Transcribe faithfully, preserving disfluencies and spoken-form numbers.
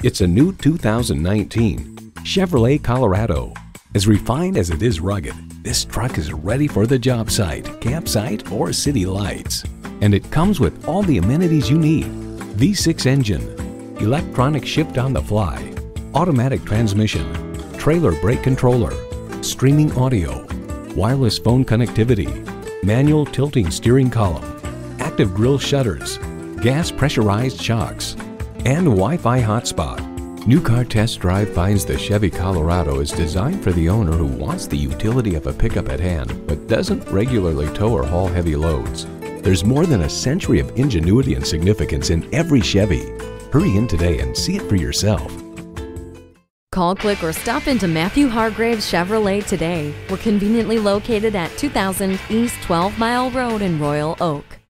It's a new two thousand nineteen Chevrolet Colorado. As refined as it is rugged, this truck is ready for the job site, campsite, or city lights. And it comes with all the amenities you need. V six engine, electronic shift on the fly, automatic transmission, trailer brake controller, streaming audio, wireless phone connectivity, manual tilting steering column, active grille shutters, gas pressurized shocks, and Wi-Fi hotspot. New Car Test Drive finds the Chevy Colorado is designed for the owner who wants the utility of a pickup at hand but doesn't regularly tow or haul heavy loads. There's more than a century of ingenuity and significance in every Chevy. Hurry in today and see it for yourself. Call, click, or stop into Matthew Hargraves Chevrolet today. We're conveniently located at two thousand East twelve Mile Road in Royal Oak.